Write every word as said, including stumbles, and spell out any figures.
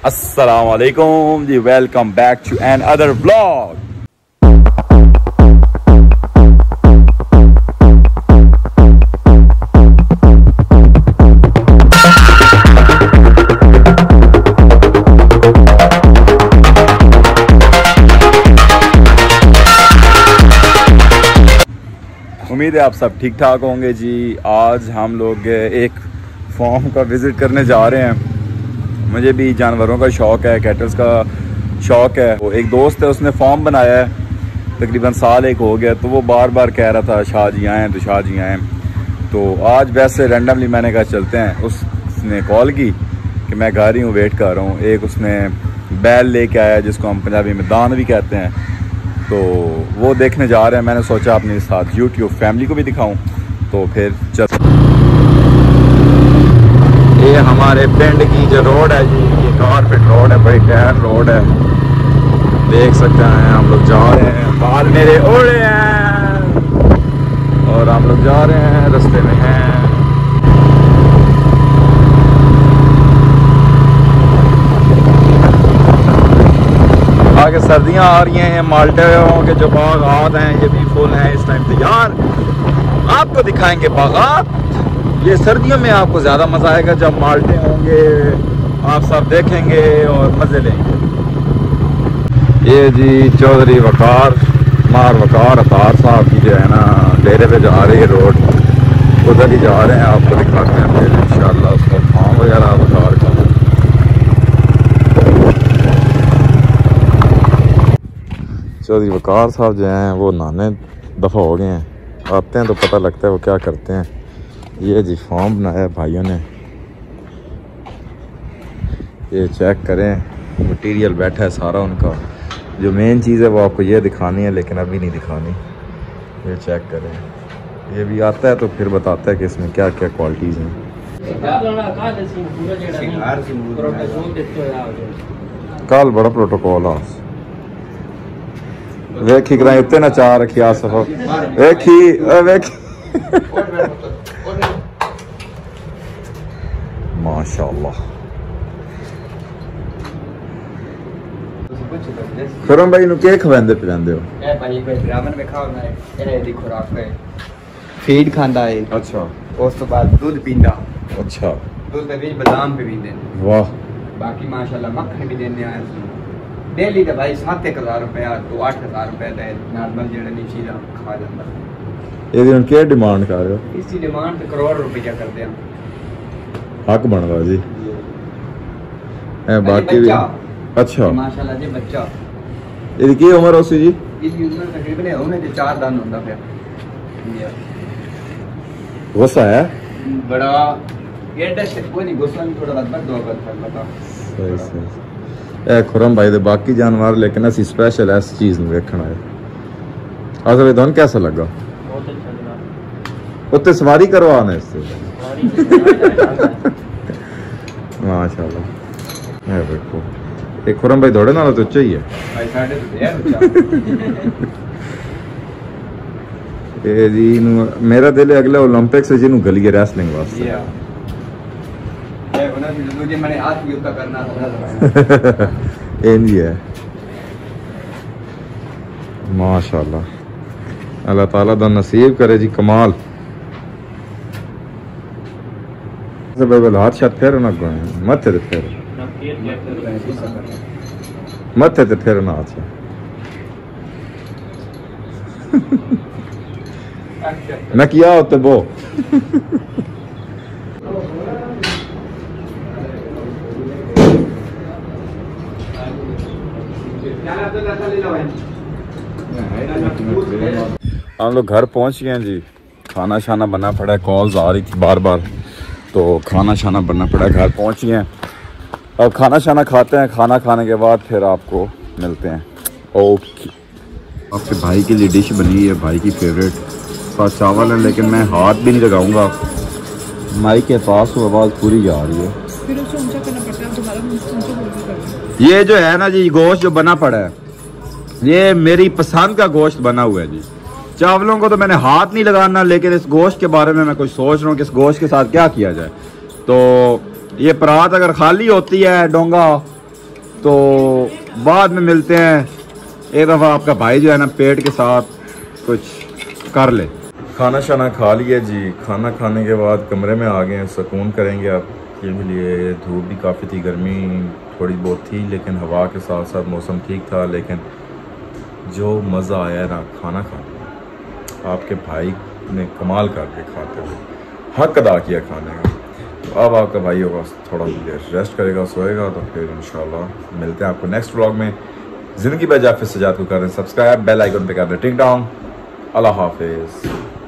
अस्सलाम वालेकुम जी, welcome back to another vlog. उम्मीद है आप सब ठीक ठाक होंगे जी। आज हम लोग एक फार्म का विज़िट करने जा रहे हैं। मुझे भी जानवरों का शौक़ है, कैटल्स का शौक़ है। वो एक दोस्त है, उसने फार्म बनाया है, तकरीबन साल एक हो गया। तो वो बार बार कह रहा था शाह जी आएँ तो शाह जी आएँ। तो आज वैसे रैंडमली मैंने कहा चलते हैं। उस, उसने कॉल की कि मैं घर ही हूँ, वेट कर रहा हूँ। एक उसने बैल लेके आया जिसको हम पंजाबी में दान भी कहते हैं, तो वो देखने जा रहे हैं। मैंने सोचा अपने साथ यूट्यूब फैमिली को भी दिखाऊं, तो फिर चल। ये हमारे पिंड की जो रोड है जी, ये कारपेट रोड है, बड़ी टैर रोड है। देख सकते हैं हम लोग जा रहे हैं, बाल मेरे ओढ़े हैं और हम लोग जा रहे हैं, रास्ते में हैं। आगे सर्दियां आ रही हैं, माल्टे के जो बागात हैं ये भी फुल हैं इस टाइम तैयार। आपको दिखाएंगे बागात। ये सर्दियों में आपको ज़्यादा मज़ा आएगा जब माल्टे होंगे, आप सब देखेंगे और मज़े लेंगे। ये जी चौधरी वकार मार वकार अतार साहब की जो है ना डेरे पे जा रही है रोड, उधर ही जा रहे हैं। आपको दिखाते हैं फिर इंशाल्लाह उसका फार्म वगैरह वकार का। चौधरी वकार साहब जो हैं वो नाने दफ़ा हो गए हैं, आते हैं तो पता लगता है वो क्या करते हैं। ये जी फॉर्म बनाया भाइयों ने, ये चेक करें, मटेरियल बैठा है सारा उनका। जो मेन चीज़ है वो आपको ये दिखानी है, लेकिन अभी नहीं दिखानी। ये चेक करें, ये भी आता है तो फिर बताता है कि इसमें क्या क्या क्वालिटीज़ हैं। कल बड़ा प्रोटोकॉल है, वेखी कराई उत्ते ना चाह रखी आसफ वेखी वेखी माशाअल्लाह। खुरम भाई नु के खवांदे पिलांदे हो? ए भाई कोई ब्राह्मण में खाओ ना, ए दी खुराक है, फीड खांदा है। अच्छा, उस तो बाद दूध पींदा। अच्छा, दूध में भी बादाम भी पींदे। वाह, बाकी माशाअल्लाह मक्खन भी देने आए डेली का भाई सात एक हजार रुपया तो आठ हजार रुपये दे नॉर्मल जेड़ा नीची दा खा जांदा। ये दिन क्या डिमांड कर रहे हो? इसकी डिमांड तो करोड़ रुपया करते हैं। हक बनवा जी ए बाकी भी। अच्छा माशाल्लाह जी बच्चा। इसकी की उम्र होसी जी? इसकी उम्र तकरीबन होने जे चार दान होंदा पे। गुस्सा है बड़ा एडा से कोई नहीं, गुस्सा नहीं, थोड़ा बद दो बद पता। सही सही ए खुरम भाई दे बाकी जानवर, लेकिन असि स्पेशल इस चीज ਨੂੰ ਵੇਖਣ ਆਏ। असल ਤੁਹਾਨੂੰ कैसा लगा? बहुत अच्छा लगा। उत्ते सवारी करवाना इससे माशाल्लाह। ये देखो, एक खुरम भाई थोड़े नाल तो अच्छा ही है भाई, साडे तो यार अच्छा। ए जी नु मेरा दिल अगले ओलंपिक्स जी नु गली रेसलिंग वास्ते। ये बना भी मुझे मैंने हाथ भी उतना करना था। ये नहीं है माशाल्लाह। अल्लाह ताला दा नसीब करे जी कमाल। सब हाथ शात फेर ना गए मथे ते फेर मथे ते फेर ना हाथ मैं किया होते वो। हम लोग घर पहुंच गए हैं जी। खाना शाना बनना पड़ा है, कॉल्स आ रही थी बार बार, तो खाना शाना बनना पड़ा है। घर पहुंच गए हैं, अब खाना शाना खाते हैं। खाना खाने के बाद फिर आपको मिलते हैं। ओके, आपके भाई के लिए डिश बनी है, भाई की फेवरेट साथ चावल है, लेकिन मैं हाथ भी नहीं लगाऊंगा। माइक के पास वो आवाज़ पूरी जा रही है। ये जो है ना जी गोश्त जो बना पड़ा है, ये मेरी पसंद का गोश्त बना हुआ है जी। चावलों को तो मैंने हाथ नहीं लगाना, लेकिन इस गोश्त के बारे में मैं कुछ सोच रहा हूँ कि इस गोश्त के साथ क्या किया जाए। तो ये परात अगर खाली होती है डोंगा तो बाद में मिलते हैं। एक दफ़ा आपका भाई जो है ना पेट के साथ कुछ कर ले। खाना शाना खा लिया जी। खाना खाने के बाद कमरे में आ गए हैं, सुकून करेंगे आप के लिए। धूप भी काफ़ी थी, गर्मी थोड़ी बहुत थी, लेकिन हवा के साथ साथ मौसम ठीक था। लेकिन जो मज़ा आया ना खाना खाने, आपके भाई ने कमाल करके खाते हुए हक अदा किया खाने का। तो अब आपका भाई होगा थोड़ा देर रेस्ट करेगा, सोएगा, तो फिर इंशाल्लाह मिलते हैं आपको नेक्स्ट व्लॉग में। ज़िंदगी बाय जाफिर सजाद को कर रहे हैं सब्सक्राइब, बेल आइकन पे कर रहे हैं टिक डाउन। अल्लाह हाफिज़।